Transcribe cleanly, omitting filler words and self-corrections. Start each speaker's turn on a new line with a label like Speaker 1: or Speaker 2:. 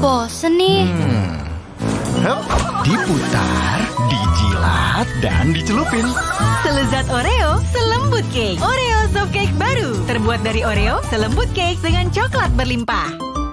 Speaker 1: Bosen nih.
Speaker 2: Hup, diputar, dijilat, dan dicelupin.
Speaker 3: Selezat Oreo, selembut cake. Oreo soft cake baru. Terbuat dari Oreo, selembut cake dengan coklat berlimpah.